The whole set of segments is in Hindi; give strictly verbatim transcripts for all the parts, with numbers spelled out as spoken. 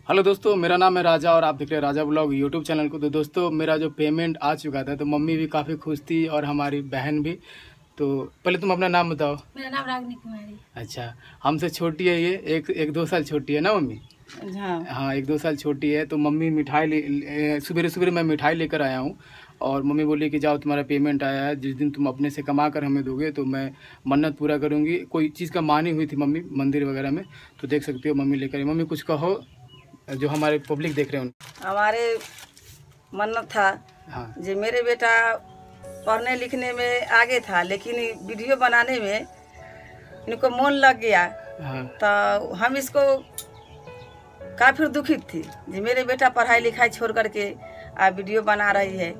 हेलो दोस्तों, मेरा नाम है राजा और आप देख रहे हैं राजा ब्लॉग यूट्यूब चैनल को। तो दोस्तों, मेरा जो पेमेंट आ चुका था तो मम्मी भी काफ़ी खुश थी और हमारी बहन भी। तो पहले तुम अपना नाम बताओ। मेरा नाम रागनी कुमारी। अच्छा, हमसे छोटी है ये, एक एक दो साल छोटी है ना मम्मी? हाँ हाँ, एक दो साल छोटी है। तो मम्मी मिठाई ले, सुबह सुबह मैं मिठाई लेकर आया हूँ और मम्मी बोली कि जाओ तुम्हारा पेमेंट आया है, जिस दिन तुम अपने से कमा कर हमें दोगे तो मैं मन्नत पूरा करूँगी। कोई चीज़ का मानी हुई थी मम्मी मंदिर वगैरह में, तो देख सकते हो मम्मी लेकर। मम्मी कुछ कहो जो हमारे पब्लिक देख रहे हैं। हमारे मन्नत था। हाँ जो मेरे बेटा पढ़ने लिखने में आगे था, लेकिन वीडियो बनाने में इनको मन लग गया। हाँ तो हम इसको काफ़ी दुखित थी जी, मेरे बेटा पढ़ाई लिखाई छोड़ करके आप वीडियो बना रही है।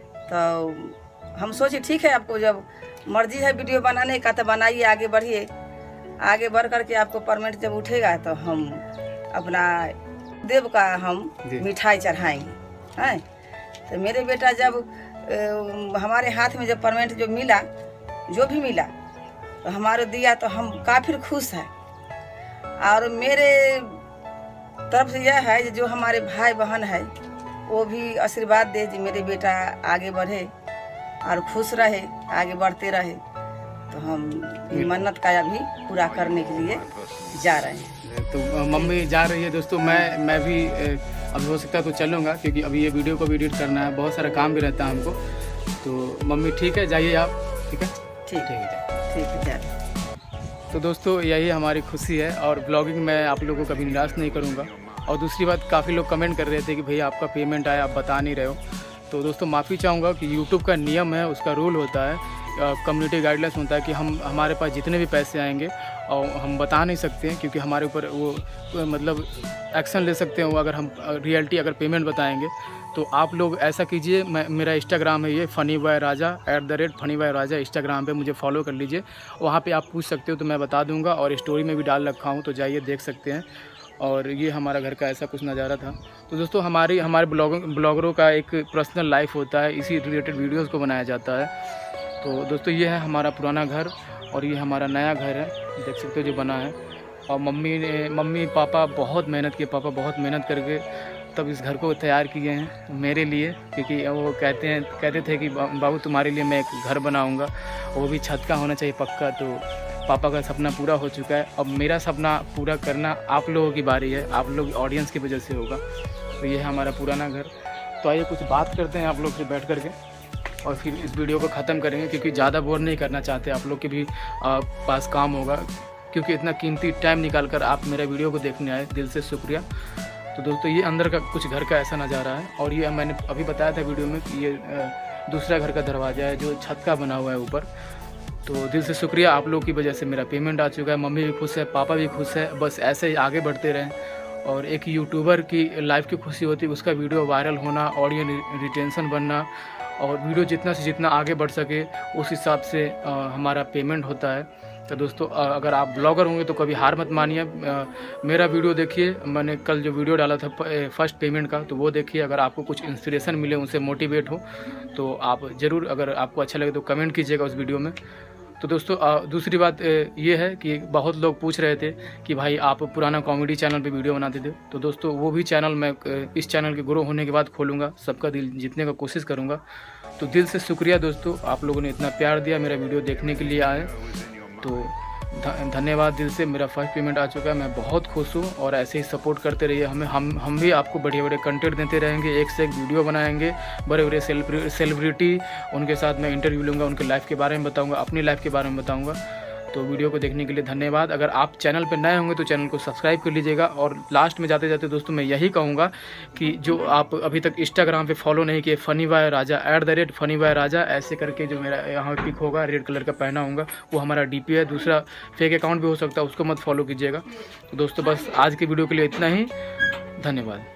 तो हम सोचे ठीक है, आपको जब मर्जी है वीडियो बनाने का तो बनाइए, आगे बढ़िए। आगे बढ़ करके आपको परमिट जब उठेगा तो हम अपना देव का हम मिठाई चढ़ाएंगे। हैं तो मेरे बेटा जब ए, हमारे हाथ में जब परमिट जो मिला, जो भी मिला तो हमारे दिया तो हम काफ़ी खुश हैं। और मेरे तरफ से यह है जो हमारे भाई बहन है वो भी आशीर्वाद दे जी मेरे बेटा आगे बढ़े और खुश रहे, आगे बढ़ते रहे। तो हम मन्नत का अभी पूरा करने के लिए जा रहे हैं। तो मम्मी जा रही है दोस्तों, मैं मैं भी अभी हो सकता है तो चलूँगा, क्योंकि अभी ये वीडियो को भी एडिट करना है, बहुत सारा काम भी रहता है हमको। तो मम्मी ठीक है, जाइए आप। ठीक है ठीक है ठीक है जाइए। तो दोस्तों, यही हमारी खुशी है और ब्लॉगिंग में आप लोगों को कभी निराश नहीं करूँगा। और दूसरी बात, काफ़ी लोग कमेंट कर रहे थे कि भैया आपका पेमेंट आया, आप बता नहीं रहे हो। तो दोस्तों माफ़ी चाहूँगा कि यूट्यूब का नियम है, उसका रूल होता है, कम्युनिटी गाइडलाइंस होता है कि हम हमारे पास जितने भी पैसे आएंगे और हम बता नहीं सकते हैं, क्योंकि हमारे ऊपर वो मतलब एक्शन ले सकते हैं वो, अगर हम रियलिटी अगर पेमेंट बताएंगे। तो आप लोग ऐसा कीजिए, मैं मेरा इंस्टाग्राम है ये funny boy Raja at the rate funny boy Raja, Instagram पे मुझे फॉलो कर लीजिए। वहाँ पे आप पूछ सकते हो तो मैं बता दूँगा, और स्टोरी में भी डाल रखा हूँ, तो जाइए देख सकते हैं। और ये हमारा घर का ऐसा कुछ नज़ारा था। तो दोस्तों, हमारी हमारे ब्लॉग ब्लॉगरों का एक पर्सनल लाइफ होता है, इसी रिलेटेड वीडियोज़ को बनाया जाता है। तो दोस्तों, ये है हमारा पुराना घर और ये हमारा नया घर है, देख सकते हो जो बना है। और मम्मी ने मम्मी पापा बहुत मेहनत किए, पापा बहुत मेहनत करके तब इस घर को तैयार किए हैं मेरे लिए, क्योंकि वो कहते हैं कहते थे कि बाबू तुम्हारे लिए मैं एक घर बनाऊंगा, वो भी छत का होना चाहिए पक्का। तो पापा का सपना पूरा हो चुका है, अब मेरा सपना पूरा करना आप लोगों की बारी है, आप लोग ऑडियंस की वजह से होगा। तो ये है हमारा पुराना घर। तो आइए कुछ बात करते हैं आप लोग से बैठ करके और फिर इस वीडियो को ख़त्म करेंगे, क्योंकि ज़्यादा बोर नहीं करना चाहते, आप लोग के भी आ, पास काम होगा, क्योंकि इतना कीमती टाइम निकाल कर आप मेरे वीडियो को देखने आए, दिल से शुक्रिया। तो दोस्तों, ये अंदर का कुछ घर का ऐसा नज़ारा है। और ये मैंने अभी बताया था वीडियो में कि ये दूसरा घर का दरवाज़ा है जो छत का बना हुआ है ऊपर। तो दिल से शुक्रिया, आप लोग की वजह से मेरा पेमेंट आ चुका है, मम्मी भी खुश है, पापा भी खुश है। बस ऐसे ही आगे बढ़ते रहें। और एक यूट्यूबर की लाइफ की खुशी होती है उसका वीडियो वायरल होना, ऑडियंस रिटेंशन बनना, और वीडियो जितना से जितना आगे बढ़ सके उस हिसाब से आ, हमारा पेमेंट होता है। तो दोस्तों, आ, अगर आप ब्लॉगर होंगे तो कभी हार मत मानिए, मेरा वीडियो देखिए, मैंने कल जो वीडियो डाला था फर्स्ट पेमेंट का, तो वो देखिए। अगर आपको कुछ इंस्पिरेशन मिले, उनसे मोटिवेट हो तो आप ज़रूर, अगर आपको अच्छा लगे तो कमेंट कीजिएगा उस वीडियो में। तो दोस्तों, दूसरी बात ये है कि बहुत लोग पूछ रहे थे कि भाई आप पुराना कॉमेडी चैनल पे वीडियो बनाते थे। तो दोस्तों, वो भी चैनल मैं इस चैनल के ग्रो होने के बाद खोलूँगा, सबका दिल जीतने का कोशिश करूँगा। तो दिल से शुक्रिया दोस्तों, आप लोगों ने इतना प्यार दिया, मेरा वीडियो देखने के लिए आए, तो धन्यवाद दिल से। मेरा फर्स्ट पेमेंट आ चुका है, मैं बहुत खुश हूँ, और ऐसे ही सपोर्ट करते रहिए हमें। हम हम भी आपको बढ़िया बढ़िया कंटेंट देते रहेंगे, एक से एक वीडियो बनाएंगे, बड़े बड़े सेलिब्रिटी उनके साथ मैं इंटरव्यू लूँगा, उनके लाइफ के बारे में बताऊँगा, अपनी लाइफ के बारे में बताऊँगा। तो वीडियो को देखने के लिए धन्यवाद। अगर आप चैनल पर नए होंगे तो चैनल को सब्सक्राइब कर लीजिएगा। और लास्ट में जाते जाते दोस्तों मैं यही कहूँगा कि जो आप अभी तक इंस्टाग्राम पे फॉलो नहीं किए, funny boy Raja at the rate funny boy Raja ऐसे करके, जो मेरा यहाँ पिक होगा रेड कलर का पहना होगा, वो हमारा डीपी है। दूसरा फेक अकाउंट भी हो सकता है, उसको मत फॉलो कीजिएगा। तो दोस्तों, बस आज की वीडियो के लिए इतना ही, धन्यवाद।